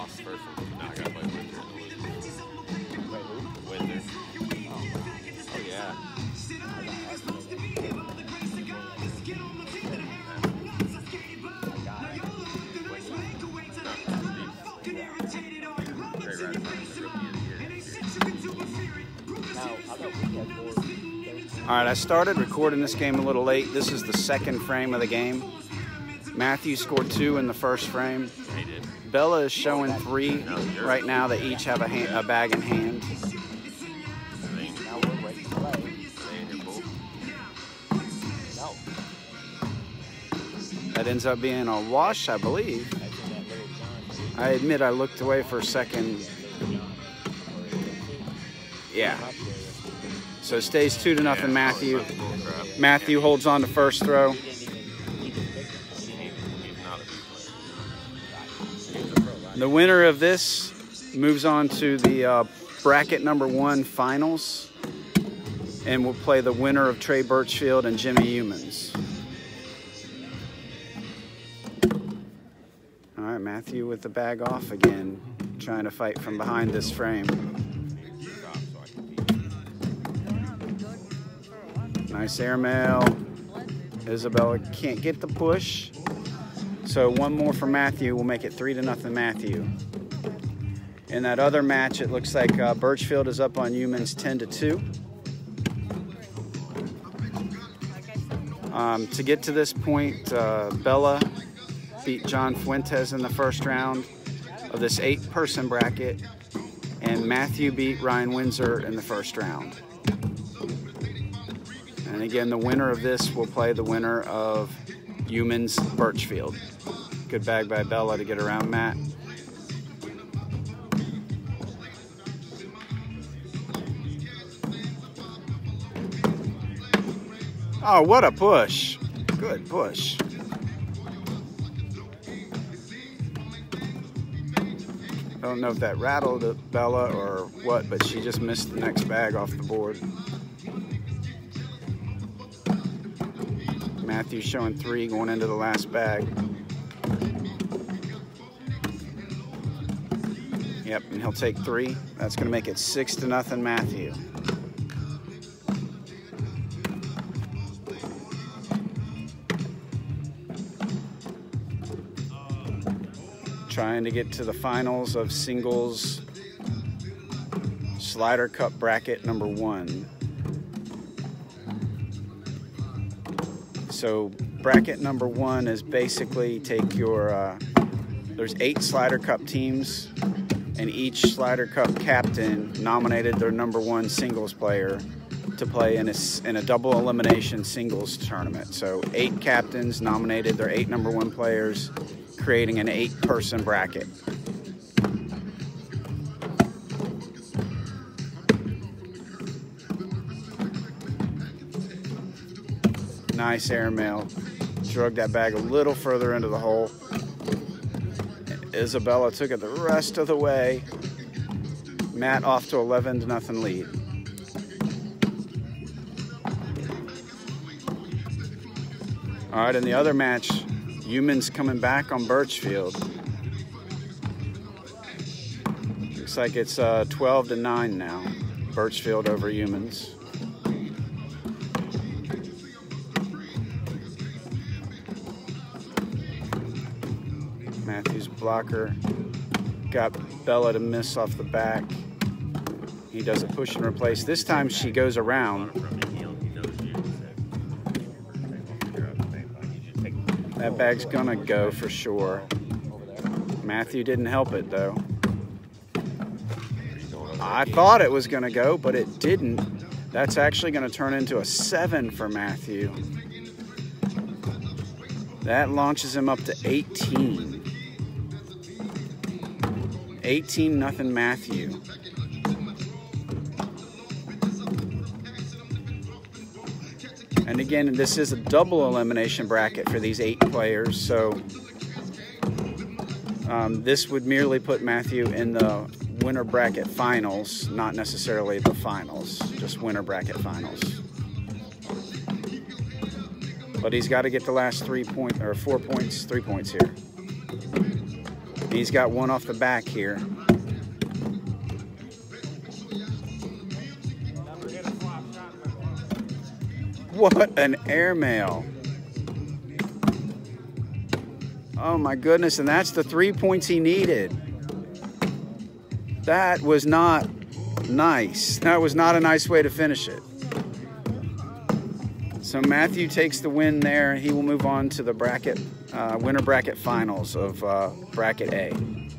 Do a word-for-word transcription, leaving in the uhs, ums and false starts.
lost the first one. Now I gotta play Windsor. Wait, who? Windsor. Oh yeah. All right, I started recording this game a little late. This is the second frame of the game. Matthew scored two in the first frame. He did. Bella is showing three right now. They each have a, hand, a bag in hand. Now we're ready to play. No. That ends up being a wash, I believe. I admit I looked away for a second. Yeah. So it stays two to nothing, Matthew. Matthew holds on to first throw. The winner of this moves on to the uh, bracket number one finals, and will play the winner of Trey Birchfield and Jimmy Humans. All right, Matthew with the bag off again, trying to fight from behind this frame. Nice airmail. Isabella can't get the push. So one more for Matthew will make it three to nothing Matthew. In that other match, it looks like uh, Birchfield is up on Humans ten to two. Um, to get to this point, uh, Bella beat John Fuentes in the first round of this eight-person bracket, and Matthew beat Ryan Windsor in the first round. And again, the winner of this will play the winner of Humans Birchfield. Good bag by Bella to get around Matt. Oh, what a push. Good push. I don't know if that rattled Bella or what, but she just missed the next bag off the board. Matthew showing three going into the last bag. Yep, and he'll take three. That's going to make it six to nothing Matthew. Trying to get to the finals of singles Slider Cup bracket number one. So bracket number one is basically take your, uh, there's eight Slider Cup teams, and each Slider Cup captain nominated their number one singles player to play in a, in a double elimination singles tournament. So eight captains nominated their eight number one players, creating an eight person bracket. Nice airmail. Drug that bag a little further into the hole. Isabella took it the rest of the way. Matt off to eleven to nothing lead. All right, in the other match, Humans coming back on Birchfield. Looks like it's uh, twelve to nine now. Birchfield over Humans. Matthew's blocker got Bella to miss off the back. He does a push and replace. This time she goes around. That bag's gonna go for sure. Matthew didn't help it though. I thought it was gonna go, but it didn't. That's actually gonna turn into a seven for Matthew. That launches him up to eighteen. eighteen nothing Matthew. And again, this is a double elimination bracket for these eight players, so um, this would merely put Matthew in the winner bracket finals, not necessarily the finals, just winner bracket finals. But he's got to get the last three point or four points, three points here. He's got one off the back here. What an airmail. Oh my goodness, and that's the three points he needed. That was not nice. That was not a nice way to finish it. So Matthew takes the win there. He will move on to the bracket, uh, winner bracket finals of uh, bracket A.